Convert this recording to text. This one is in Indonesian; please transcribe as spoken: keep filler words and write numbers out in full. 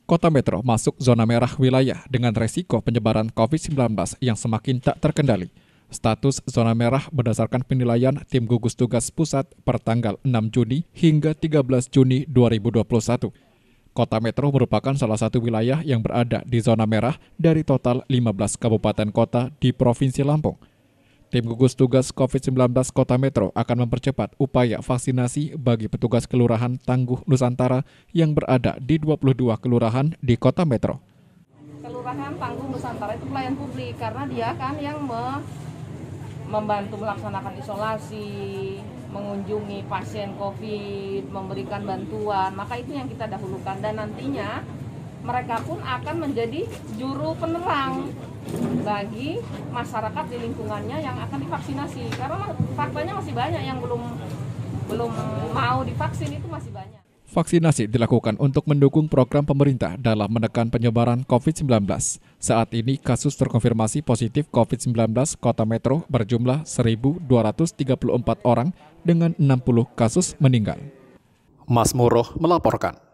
Kota Metro masuk zona merah wilayah dengan resiko penyebaran covid sembilan belas yang semakin tak terkendali. Status zona merah berdasarkan penilaian tim gugus tugas pusat per tanggal enam Juni hingga tiga belas Juni dua ribu dua puluh satu. Kota Metro merupakan salah satu wilayah yang berada di zona merah dari total lima belas kabupaten kota di Provinsi Lampung. Tim gugus tugas covid sembilan belas Kota Metro akan mempercepat upaya vaksinasi bagi petugas Kelurahan Tangguh Nusantara yang berada di dua puluh dua kelurahan di Kota Metro. Kelurahan Tangguh Nusantara itu pelayan publik karena dia kan yang me membantu melaksanakan isolasi, mengunjungi pasien COVID, memberikan bantuan, maka itu yang kita dahulukan dan nantinya mereka pun akan menjadi juru penerang bagi masyarakat di lingkungannya yang akan divaksinasi. Karena faktanya masih banyak yang belum belum mau divaksin, itu masih banyak. Vaksinasi dilakukan untuk mendukung program pemerintah dalam menekan penyebaran covid sembilan belas. Saat ini kasus terkonfirmasi positif covid sembilan belas Kota Metro berjumlah seribu dua ratus tiga puluh empat orang dengan enam puluh kasus meninggal. Mas Muroh melaporkan.